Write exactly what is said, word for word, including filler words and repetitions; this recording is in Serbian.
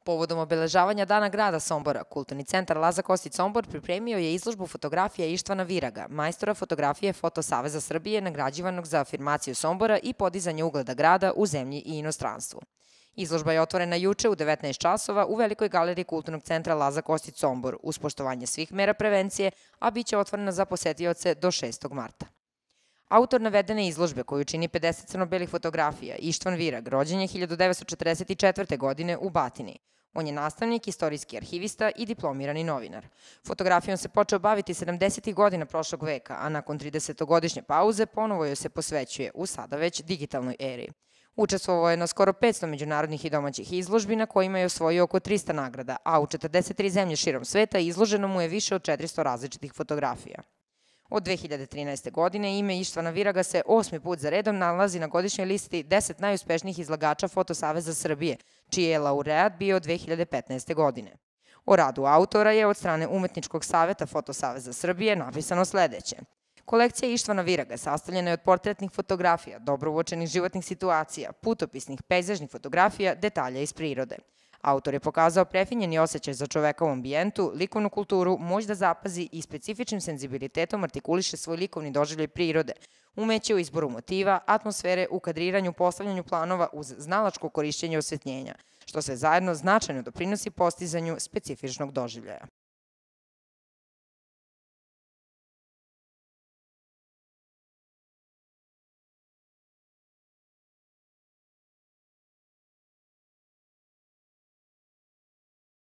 Povodom obeležavanja Dana grada Sombora, Kulturni centar Laza Kostić Sombor pripremio je izložbu fotografija Ištvana Viraga, majstora fotografije Foto Saveza Srbije, nagrađivanog za afirmaciju Sombora i podizanje ugleda grada u zemlji i inostranstvu. Izložba je otvorena juče u devetnaest časova u Velikoj galeriji Kulturnog centra Laza Kostić Sombor uz poštovanje svih mera prevencije, a biće otvorena za posetioce do šestog marta. Autor navedene izložbe, koju čini pedeset crno-belih fotografija, Ištvan Virag, rođen je hiljadu devetsto četrdeset četvrte. godine u Batini. On je nastavnik, istorijski arhivista i diplomirani novinar. Fotografijom se počeo baviti sedamdesetih godina prošlog veka, a nakon tridesetogodišnje pauze ponovo joj se posvećuje u sada već digitalnoj eri. Učestvovao je na skoro petsto međunarodnih i domaćih izložbi na kojima je osvojio oko trista nagrada, a u četrdeset tri zemlje širom sveta izloženo mu je više od četiristo različitih fotografija. Od dve hiljade trinaeste. godine ime Ištvana Viraga se osmi put za redom nalazi na godišnjoj listi deset najuspešnijih izlagača Foto Saveza Srbije, čiji je laureat bio dve hiljade petnaeste. godine. O radu autora je od strane Umetničkog saveta Foto Saveza Srbije napisano sledeće. Kolekcija Ištvana Viraga sastavljena je od portretnih fotografija, dobro uočenih životnih situacija, putopisnih, pejzažnih fotografija, detalja iz prirode. Autor je pokazao prefinjeni osjećaj za čoveka u ambijentu, likovnu kulturu, moć da zapazi i specifičnim senzibilitetom artikuliše svoj likovni doživljaj prirode, umeće u izboru motiva, atmosfere, u kadriranju, postavljanju planova uz znalačko korišćenje osvetljenja, što sve zajedno značajno doprinosi postizanju specifičnog doživljaja.